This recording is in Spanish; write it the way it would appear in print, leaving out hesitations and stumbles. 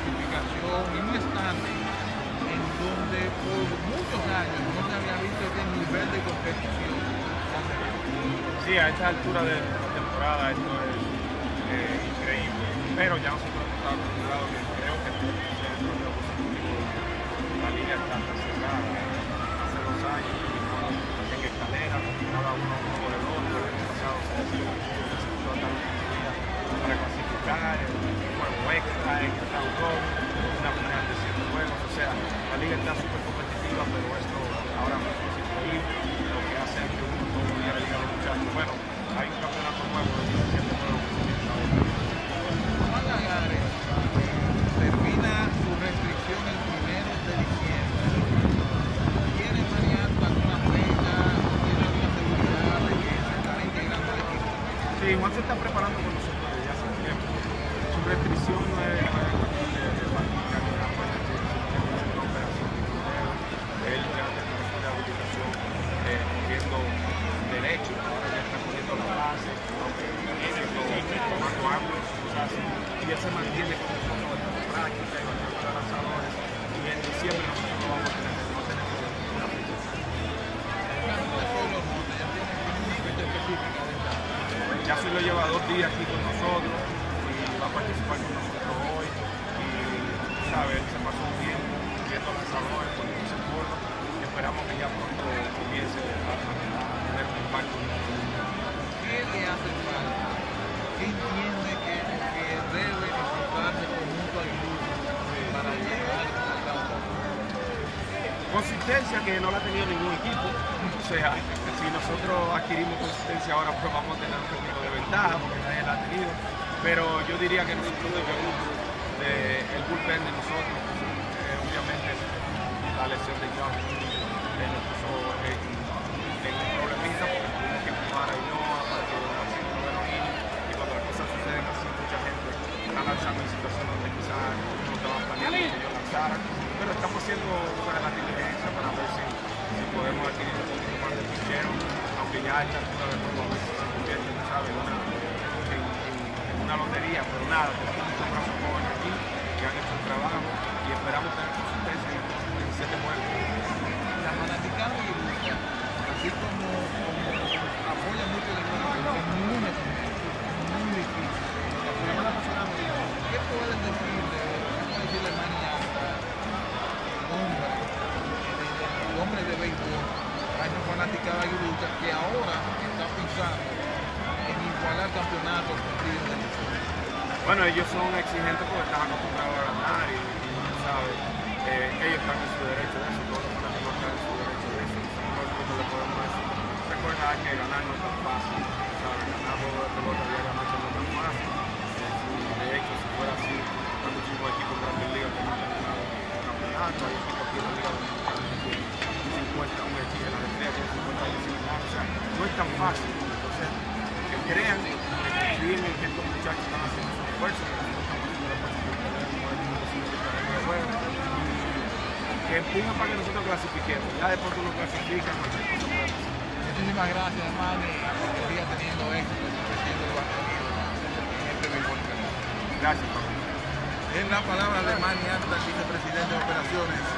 clasificación y un standing en donde por muchos años no se había visto este nivel de competición. Sí, a esta altura de la temporada esto es increíble, pero ya nosotros hemos estado acostumbrados, que creo que este es el torneo positivo. La liga está cerrada. Hace 2 años en escalera, cada uno por el otro. El año pasado se decidió hasta la última día para clasificar, el juego extra, extra round, una final de 7 juegos. O sea, la liga está súper competitiva, pero esto ahora mismo es increíble. Lo que hace que uno todo el día le diga a los muchachos, bueno, hay un campeonato nuevo de 17 juegos que comienza ahora. Juan Lagares termina su restricción el 1 de diciembre. ¿Tiene Mariano alguna fecha? ¿Tiene alguna seguridad de que se estará integrando al equipo? Sí, Juan se está preparando con nosotros desde hace tiempo. Su restricción no es cuestión de fatiga ni nada, pues es una operación de dinero. Él ya terminó su rehabilitación cogiendo derecho, ahora ya está cogiendo la base, tomando ángulos, y él se mantiene con nosotros en práctica y bastante lanzadores. Y en diciembre nosotros lo vamos a tener, no tenemos una fecha. Ya se lo lleva 2 días aquí con nosotros y va a participar con nosotros hoy. Y sabe, él se pasó un tiempo viendo lanzadores, poniéndose en forma, y esperamos que ya pronto comience a tener un impacto. ¿Qué le hace falta? ¿Qué entiende que debe enfocarse conjunto al grupo para llegar al campo? Consistencia que no la ha tenido ningún equipo. O sea, si nosotros adquirimos consistencia ahora, pues vamos a tener un poquito de ventaja porque nadie la ha tenido. Pero yo diría que nosotros debemos el bullpen de nosotros, obviamente la lesión de John nos puso en un problemita porque tuvimos que empujar a Inoa para que así no lo y cuando las cosas suceden así, mucha gente está lanzando en situaciones donde quizás no estaban planeando que ellos lanzaran. Pero estamos haciendo la diligencia para ver si podemos adquirir un poquito más de pichero, aunque ya a esta altura de juego a veces se convierte, ¿sabes? En una lotería, pero nada, tenemos muchos brazos jóvenes aquí que han hecho un trabajo y esperamos tener consistencia en 7 juegos. La fanaticada y Lucha, así como apoya mucho el equipo, es muy difícil. ¿Qué pueden decirle Maniata, hombre de béisbol, a esa fanaticada y Lucha que ahora está pensando en igualar campeonatos cumplidos de nosotros? Bueno, ellos son exigentes porque están acostumbrados a ganar y ¿sabes? Ellos están en su derecho de eso, todos los fanáticos están en su derecho de eso. Nosotros le podemos decir, recordar que ganar no es tan fácil, ¿sabes? Ganar juego de pelota diariamente no es tan fácil. De hecho, si fuera así, hay muchísimos equipos en Grandes Ligas que no han ganado un campeonato, hay equipos aquí en la Liga Dominicana que tienen 50, un equipo en la Estrella tiene 50 años sin ganar, o sea, no es tan fácil. Entonces, que crean, que confíen en que estos muchachos están haciendo su esfuerzo, que empujan para que nosotros clasifiquemos. Ya después que nos clasifican, cualquier cosa puede pasar. Muchísimas gracias, Manny, que siga teniendo éxito y creciendo lo contenido en este béisbol. Gracias, Pablo. Es la palabra de Manny Anta, vicepresidente de operaciones.